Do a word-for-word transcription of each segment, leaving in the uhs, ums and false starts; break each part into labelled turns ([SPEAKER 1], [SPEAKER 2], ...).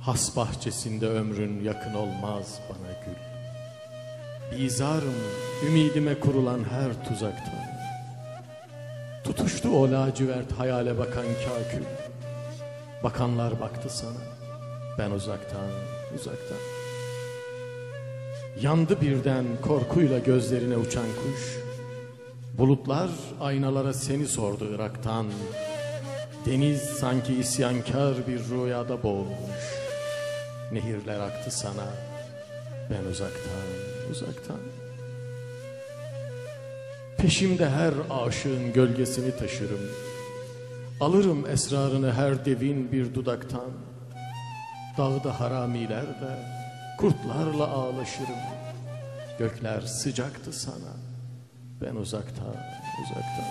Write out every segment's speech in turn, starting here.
[SPEAKER 1] Has bahçesinde ömrün yakın olmaz bana gül. Bizarım ümidime kurulan her tuzaktan. Tutuştu o lacivert hayale bakan kâkül. Bakanlar baktı sana, ben uzaktan uzaktan. Yandı birden korkuyla gözlerine uçan kuş. Bulutlar aynalara seni sordu Irak'tan. Deniz sanki isyankar bir rüyada boğulmuş. Nehirler aktı sana, ben uzaktan uzaktan. Peşimde her aşığın gölgesini taşırım. Alırım esrarını her devin bir dudaktan. Dağda haramiler de kurtlarla ağlaşırım. Gökler sıcaktı sana, ben uzaktan uzaktan.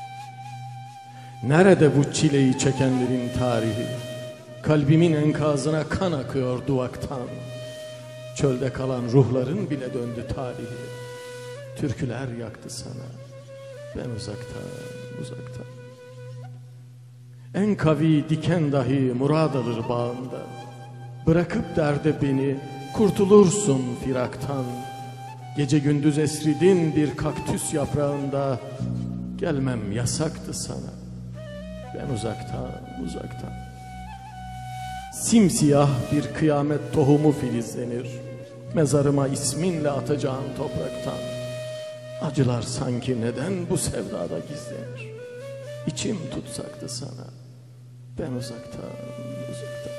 [SPEAKER 1] Nerede bu çileyi çekenlerin tarihi? Kalbimin enkazına kan akıyor duvaktan. Çölde kalan ruhların bile döndü tarihi. Türküler yaktı sana, ben uzaktan uzaktan. En kavi diken dahi murad alır bağında. Bırakıp derde beni, kurtulursun firaktan. Gece gündüz esridin bir kaktüs yaprağında. Gelmem yasaktı sana, ben uzaktan uzaktan. Simsiyah bir kıyamet tohumu filizlenir. Mezarıma isminle atacağın topraktan. Acılar sanki neden bu sevdada gizlenir? İçim tutsaktı sana, ben uzaktan uzaktan.